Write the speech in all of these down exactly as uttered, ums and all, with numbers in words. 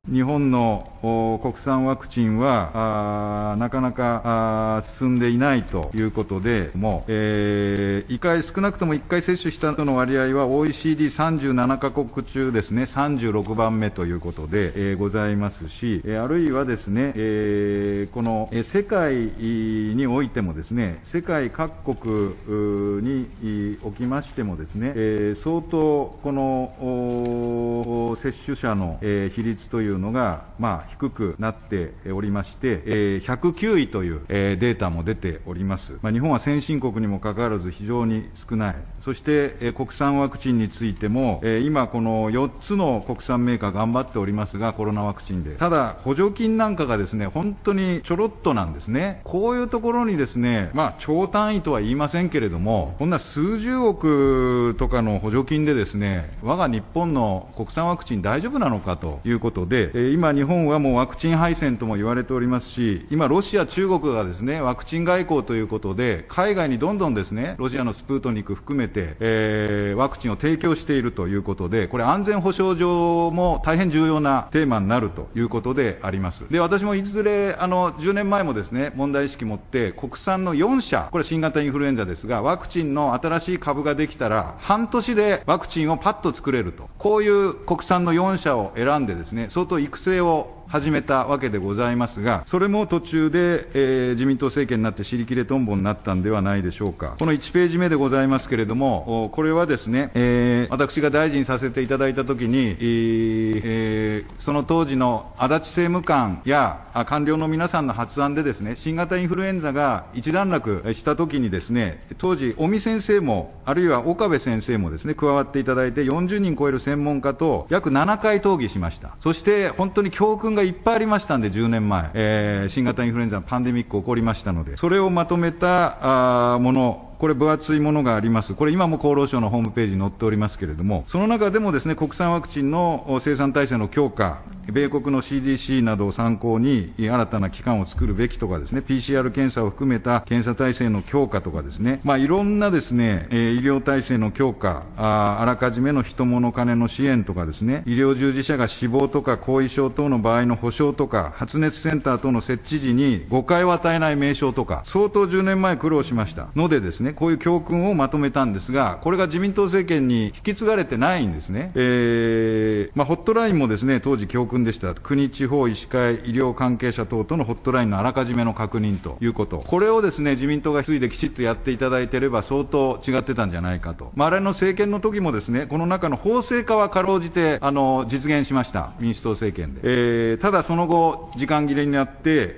日本の国産ワクチンは、なかなか進んでいないということで、もう、えー、いっかい、少なくともいっかい接種した人の割合は オーイーシーディーさんじゅうなな カ国中ですね、さんじゅうろくばんめということで、えー、ございますし、あるいはですね、えー、この世界においてもですね、世界各国におきましてもですね、えー、相当この接種者の、えー、比率というのが、まあ、低くなっておりまして、えー、ひゃくきゅういという、えー、データも出ております。まあ、日本は先進国にもかかわらず非常に少ない。そして、えー、国産ワクチンについても、えー、今このよっつの国産メーカー頑張っておりますが、コロナワクチンで。ただ、補助金なんかがですね、本当にちょろっとなんですね。こういうところにですね、まあ、超単位とは言いませんけれども、こんな数十億とかの補助金でですね、我が日本の国産ワクチン大丈夫なのかということで、えー、今日本はもうワクチン敗戦とも言われておりますし、今ロシア、中国がですね、ワクチン外交ということで、海外にどんどんですね、ロシアのスプートニク含めて、えー、ワクチンを提供しているということで、これ安全保障上も大変重要なテーマになるということであります。で、私もいずれ、あの、じゅうねんまえもですね、問題意識持って、国産のよんしゃ、これ新型インフルエンザですが、ワクチンの新しい株ができたら、半年でワクチンをパッと作れると。こういう国産のよんしゃを選んでですね、相当育成を始めたわけでございますが、それも途中で、えー、自民党政権になって尻切れトンボになったんではないでしょうか。このいちページ目でございますけれども、これはですね、えー、私が大臣させていただいたときに、えー、その当時の足立政務官や官僚の皆さんの発案でですね、新型インフルエンザが一段落したときにですね、当時、尾身先生も、あるいは岡部先生もですね、加わっていただいて、よんじゅうにん超える専門家と約ななかい討議しました。そして、本当に教訓がいっぱいありましたんで、じゅうねんまえ、えー、新型インフルエンザのパンデミック起こりましたので、それをまとめたあもの、これ分厚いものがあります。これ今も厚労省のホームページに載っておりますけれども、その中でもですね、国産ワクチンの生産体制の強化、米国の シーディーシー などを参考に新たな機関を作るべきとかですね、ピーシーアール 検査を含めた検査体制の強化とかですね、まあいろんなですね、医療体制の強化、あ, あらかじめの人物金の支援とかですね、医療従事者が死亡とか後遺症等の場合の保障とか、発熱センター等の設置時に誤解を与えない名称とか、相当じゅうねんまえ苦労しましたのでですね、こういう教訓をまとめたんですが、これが自民党政権に引き継がれてないんですね。えー、まあホットラインもですね、当時教訓でした。国、地方医師会、医療関係者等とのホットラインのあらかじめの確認ということ。これをですね、自民党が引き継いできちっとやっていただいていれば相当違ってたんじゃないかと。まああれの政権の時もですね、この中の法制化はかろうじて、あの、実現しました。民主党政権で。えー、ただその後、時間切れになって、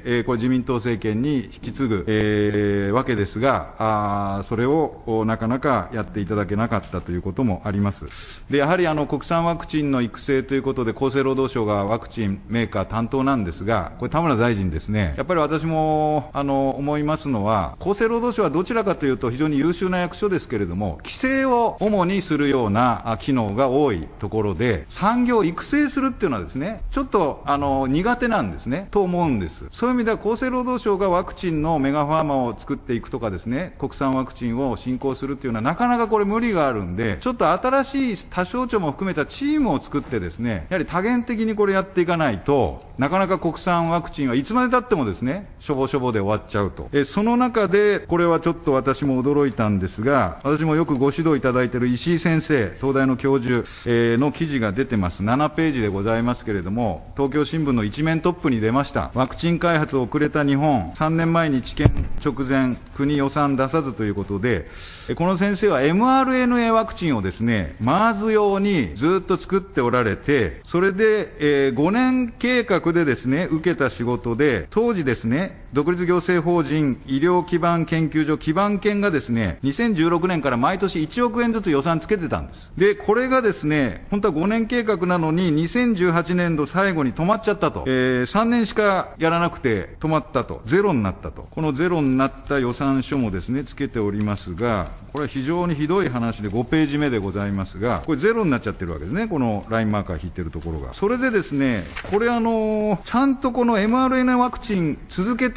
えー、これ自民党政権に引き継ぐ、えー、わけですが、あそれをなかなかやっていただけなかったということもあります。で、やはりあの、国産ワクチンの育成ということで、厚生労働省がワクチンメーカー担当なんですが、これ田村大臣ですね、やっぱり私も、あの、思いますのは、厚生労働省はどちらかというと非常に優秀な役所ですけれども、規制を主にするような機能が多いところで、産業を育成するっていうのはですね、ちょっと、あの、苦手なんですね、と思うんです。そういう意味では厚生労働省がワクチンのメガファーマを作っていくとかですね、国産ワクチンを進行するっていうのはなかなかこれ無理があるんで、ちょっと新しい他省庁も含めたチームを作ってですね、やはり多元的にこれやっていかないと、なかなか国産ワクチンはいつまで経ってもですね、しょぼしょぼで終わっちゃうと。え、その中で、これはちょっと私も驚いたんですが、私もよくご指導いただいている石井先生、東大の教授、えー、の記事が出てます。ななページでございますけれども、東京新聞の一面トップに出ました。ワクチン開発遅れた日本、さんねんまえに治験直前、国予算出さずということで、この先生は エムアールエヌエー ワクチンをですね、MERS 用にずっと作っておられて、それで、えー、ごねん計画でですね、受けた仕事で、当時ですね、独立行政法人医療基盤研究所基盤研がですね、にせんじゅうろくねんから毎年いちおくえんずつ予算つけてたんです。で、これがですね、本当はごねん計画なのににせんじゅうはちねんど最後に止まっちゃったと。えー、さんねんしかやらなくて止まったと。ゼロになったと。このゼロになった予算書もですね、つけておりますが、これは非常にひどい話でごページ目でございますが、これゼロになっちゃってるわけですね、このラインマーカー引いてるところが。それでですね、これあの、ちゃんとこの エムアールエヌエー ワクチン続けて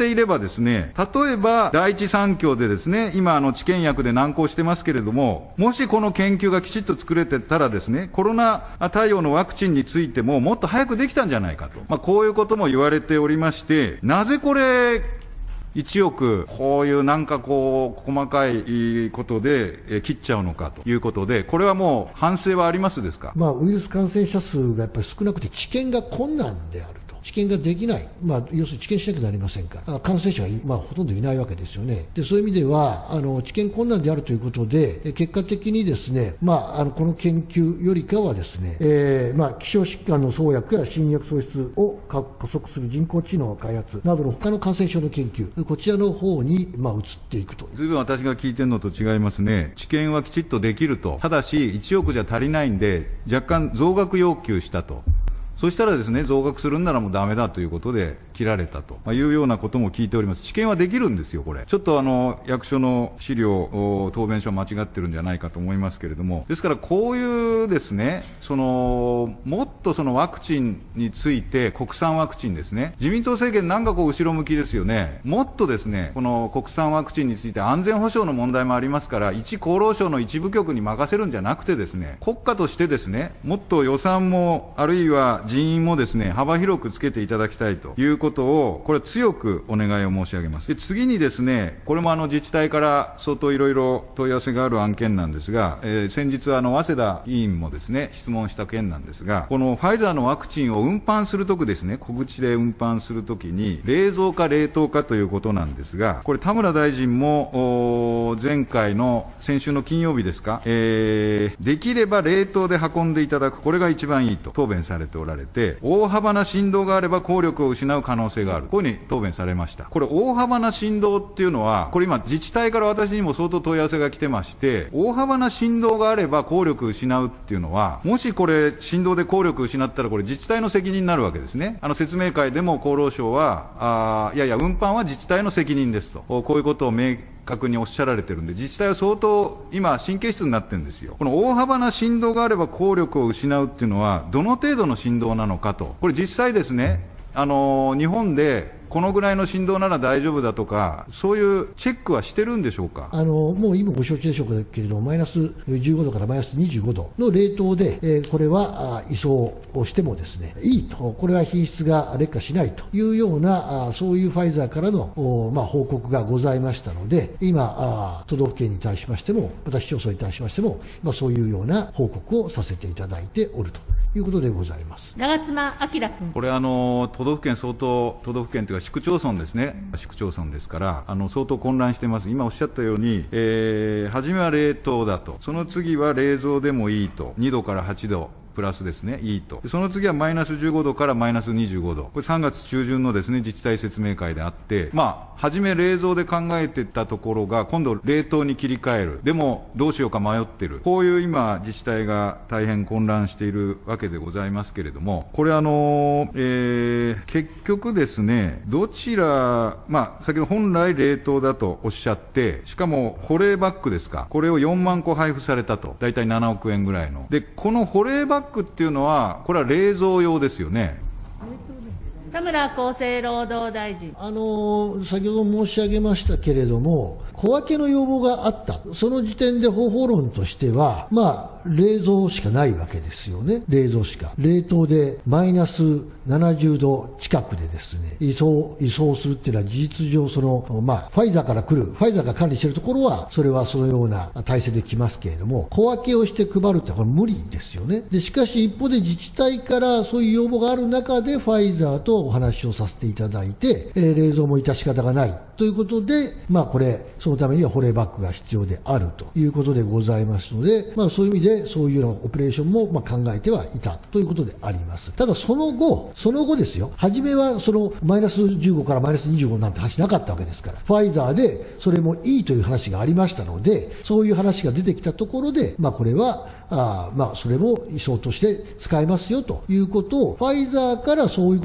ていればですね、例えば第一三共でですね、今あの治験薬で難航してますけれども、もしこの研究がきちっと作れてたらですね、コロナ対応のワクチンについてももっと早くできたんじゃないかと。まあ、こういうことも言われておりまして、なぜこれ、いちおく、こういうなんかこう、細かいことで切っちゃうのかということで、これはもう反省はありますですか。 まあ、ウイルス感染者数がやっぱり少なくて、治験が困難である。治験ができない、まあ、要するに治験しなきゃなりませんから、感染者が、まあ、ほとんどいないわけですよね。でそういう意味では、あの治験困難であるということで、結果的にですね、まあ、あのこの研究よりかはですね、えーまあ、希少疾患の創薬や新薬創出を加速する人工知能開発などの他の感染症の研究、こちらの方に、まあ、移っていくと。 ずいぶん私が聞いてるのと違いますね。治験はきちっとできると。ただし、いちおくじゃ足りないんで、若干増額要求したと。そしたらですね、増額するんならもうダメだということで切られたというようなことも聞いております。治験はできるんですよ、これ。ちょっとあの、役所の資料、答弁書間違ってるんじゃないかと思いますけれども、ですからこういうですね、その、もっとそのワクチンについて、国産ワクチンですね、自民党政権なんかこう後ろ向きですよね。もっとですね、この国産ワクチンについて安全保障の問題もありますから、一厚労省の一部局に任せるんじゃなくてですね、国家としてですね、もっと予算も、あるいは人員もですね、幅広くつけていただきたいということを、これ強くお願いを申し上げます。で、次にですね、これもあの自治体から相当いろいろ問い合わせがある案件なんですが、えー、先日あの、早稲田議員もですね、質問した件なんですが、このファイザーのワクチンを運搬するときですね、小口で運搬するときに、冷蔵か冷凍かということなんですが、これ田村大臣も、前回の先週の金曜日ですか、えー、できれば冷凍で運んでいただく、これが一番いいと答弁されておられて、大幅な振動があれば効力を失う可能性がある。こういうふうに答弁されました。これ大幅な振動っていうのは、これ今自治体から私にも相当問い合わせが来てまして、大幅な振動があれば効力を失うっていうのは、もしこれ振動で効力を失ったらこれ自治体の責任になるわけですね。あの説明会でも厚労省は、あいやいや運搬は自治体の責任ですと。こういうことを明確におっしゃられてるんで、自治体は相当今神経質になってるんですよ。この大幅な振動があれば効力を失うっていうのは、どの程度の振動なのかと。これ実際ですね、あのー、日本でこのぐらいの振動なら大丈夫だとか、そういうチェックはしてるんでしょうか。 あのもう今ご承知でしょうかけれども、マイナスじゅうごどからマイナスにじゅうごどの冷凍で、えー、これは移送をしてもですね、いいと、これは品質が劣化しないというような、あそういうファイザーからの、まあ、報告がございましたので、今、あ都道府県に対しましても、また市町村に対しましても、まあ、そういうような報告をさせていただいておるということでございます。 長妻昭君。 これあの、都道府県相当、都道府県というか市区町村ですね、市区町村ですから、あの相当混乱してます。今おっしゃったように、えー、初めは冷凍だと、その次は冷蔵でもいいと、にどからはちど。プラスですね、いいと。その次はマイナスじゅうごどからマイナスにじゅうごど。これさんがつ中旬のですね、自治体説明会であって、まあ、はじめ冷蔵で考えてたところが、今度冷凍に切り替える。でも、どうしようか迷ってる。こういう今、自治体が大変混乱しているわけでございますけれども、これあの、えー、結局ですね、どちら、まあ、先ほど本来冷凍だとおっしゃって、しかも保冷バッグですか。これをよんまんこ配布されたと。だいたいななおくえんぐらいの。で、この保冷バッグっていうのは、これは冷蔵用ですよね。 田村厚生労働大臣。 あの先ほど申し上げましたけれども、小分けの要望があった、その時点で方法論としては、まあ、冷蔵しかないわけですよね、冷蔵しか。冷凍でマイナスななじゅうど近くでですね、移送、移送するっていうのは、事実上、その、まあ、ファイザーから来る、ファイザーが管理しているところは、それはそのような体制で来ますけれども、小分けをして配るってこれ無理ですよね。で、しかし一方で自治体からそういう要望がある中で、ファイザーとお話をさせていただいて、えー、冷蔵も致し方がないということで、まあ、これ、そのためには保冷バッグが必要であるということでございますので、まあ、そういう意味で、そういうようなオペレーションもまあ考えてはいたということであります。ただ、その後、その後ですよ、初めはそのマイナスじゅうごからマイナスにじゅうごなんて話なかったわけですから、ファイザーでそれもいいという話がありましたので、そういう話が出てきたところで、まあ、これは、あまあ、それも移送として使えますよということを、ファイザーからそういうことが後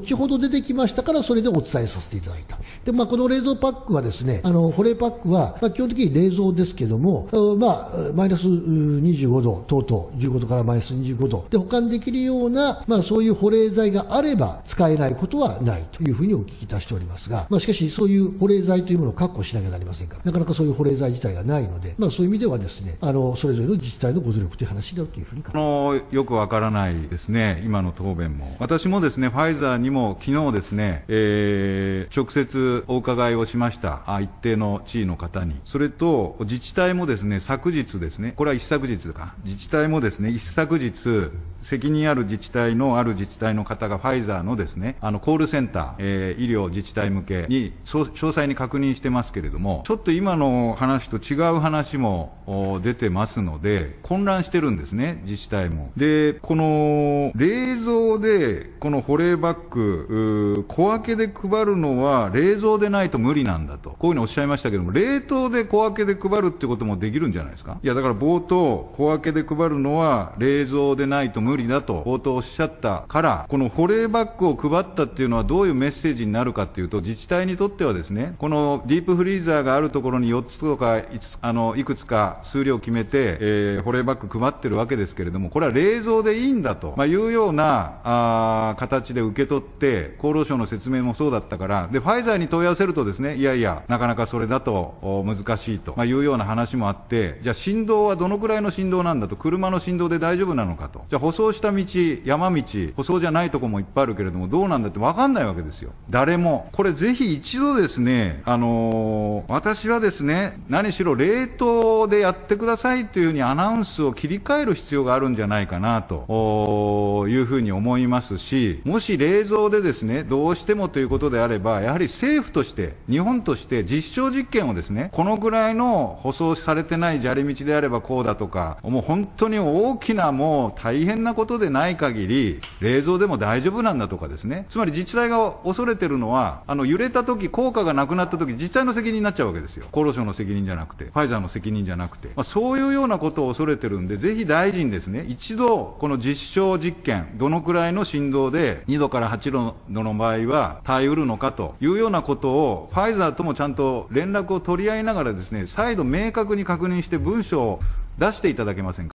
後ほど出てきましたから、それでお伝えさせていただいた。で、まあ、この冷蔵パックはですね、あの、保冷パックは、まあ、基本的に冷蔵ですけども、まあ、マイナスにじゅうごど等々、じゅうごどからマイナスにじゅうごどで保管できるような、まあ、そういう保冷剤があれば使えないことはないというふうにお聞きいたしておりますが、まあ、しかしそういう保冷剤というものを確保しなきゃなりませんから、なかなかそういう保冷剤自体がないので、まあ、そういう意味ではですね、あの、それぞれの自治体のご努力という話になるというふうに考えます。 あの、よくわからないですね、今の答弁も。私もですね、ファイザーにも昨日ですね、えー、直接お伺いをしました。あ、一定の地位の方に。それと、自治体もですね、昨日ですね、これは一昨日か。自治体もですね、一昨日、責任ある自治体のある自治体の方がファイザーのですね、あのコールセンター、えー、医療自治体向けに詳細に確認してますけれども、ちょっと今の話と違う話も出てますので、混乱してるんですね、自治体も。で、この冷蔵でこの保冷バッグ、小分けで配るのは冷蔵でないと無理なんだと、こういうふうにおっしゃいましたけども、冷凍で小分けで配るってこともできるんじゃないですか。いや、だから冒頭、小分けで配るのは冷蔵でないと無理だと冒頭おっしゃったから、この保冷バッグを配ったっていうのはどういうメッセージになるかっていうと、自治体にとってはですね、このディープフリーザーがあるところによっつとかいつあのいくつか数量決めて、えー、保冷バッグ配ってるわけですけれども、これは冷蔵でいいんだと、まあ、いうようなあ形で受け取って、厚労省の説明もそうだったから、でファイザーに問い合わせるとですね、いやいや、なかなかそれだと難しいと、まあ、いうような話もあって、じゃあ振動はどのくらいの振動なんだと、車の振動で大丈夫なのかと、じゃあ舗装した道、山道、舗装じゃないところもいっぱいあるけれども、どうなんだって分かんないわけですよ、誰も。これぜひ一度ですね、あのー、私はですね、何しろ冷凍でやってくださいというふうにアナウンスを切り替える必要があるんじゃないかなというふうに思いますし、もし冷蔵でですね、どうしてもということであれば、やはり政府として、日本として実証実験をですね、このぐらいの舗装されてない砂利道であればこうだとか、もう本当に大きなもう大変なことでない限り、冷蔵でも大丈夫なんだとかですね、つまり自治体が恐れてるのは、あの揺れたとき、効果がなくなったとき、自治体の責任になっちゃうわけですよ、厚労省の責任じゃなくて、ファイザーの責任じゃなくて、まあ、そういうようなことを恐れてるんで、ぜひ大臣ですね、一度、この実証実験、どのくらいの振動でにどからはちどの場合は耐えうるのかというようなことを、ファイザーともちゃんと連絡を取り合いながらですね、再度明確に確認して文書を出していただけませんか。